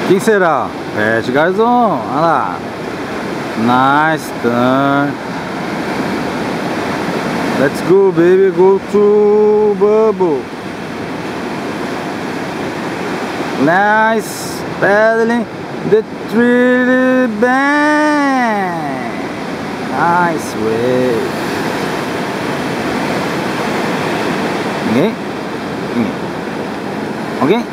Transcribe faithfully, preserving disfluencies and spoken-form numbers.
Quem será? Pet Garzon. Olha lá. Nice turn. Let's go, baby. Go to bubble. Nice pedaling the tree bang. Nice way. Okay. Okay.